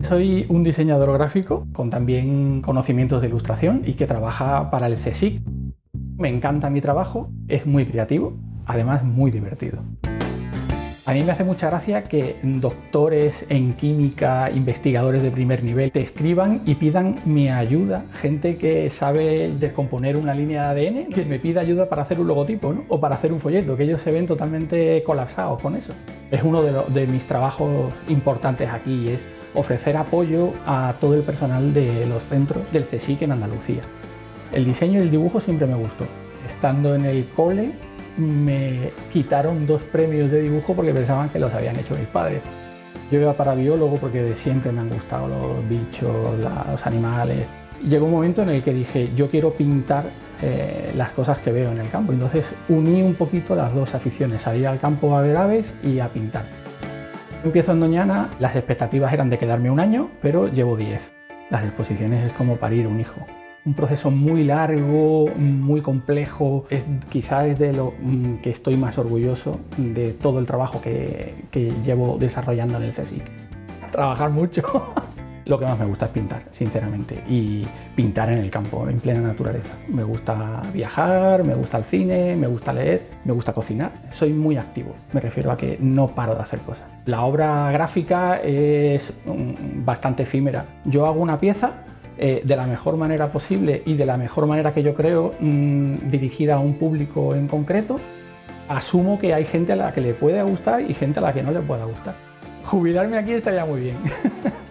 Soy un diseñador gráfico con también conocimientos de ilustración y que trabaja para el CSIC. Me encanta mi trabajo, es muy creativo, además muy divertido. A mí me hace mucha gracia que doctores en química, investigadores de primer nivel, te escriban y pidan mi ayuda. Gente que sabe descomponer una línea de ADN, que me pida ayuda para hacer un logotipo, ¿no? O para hacer un folleto, que ellos se ven totalmente colapsados con eso. Es uno de mis trabajos importantes aquí, es ofrecer apoyo a todo el personal de los centros del CSIC en Andalucía. El diseño y el dibujo siempre me gustó. Estando en el cole, me quitaron 2 premios de dibujo porque pensaban que los habían hecho mis padres. Yo iba para biólogo porque de siempre me han gustado los bichos, los animales. Llegó un momento en el que dije, yo quiero pintar las cosas que veo en el campo. Entonces uní un poquito las 2 aficiones, salir al campo a ver aves y a pintar. Empiezo en Doñana, las expectativas eran de quedarme 1 año, pero llevo 10. Las exposiciones es como parir un hijo. Un proceso muy largo, muy complejo, quizás es de lo que estoy más orgulloso de todo el trabajo que llevo desarrollando en el CSIC. Trabajar mucho. Lo que más me gusta es pintar, sinceramente, y pintar en el campo, en plena naturaleza. Me gusta viajar, me gusta el cine, me gusta leer, me gusta cocinar. Soy muy activo, me refiero a que no paro de hacer cosas. La obra gráfica es bastante efímera. Yo hago una pieza de la mejor manera posible y de la mejor manera que yo creo, dirigida a un público en concreto. Asumo que hay gente a la que le puede gustar y gente a la que no le pueda gustar. Jubilarme aquí estaría muy bien.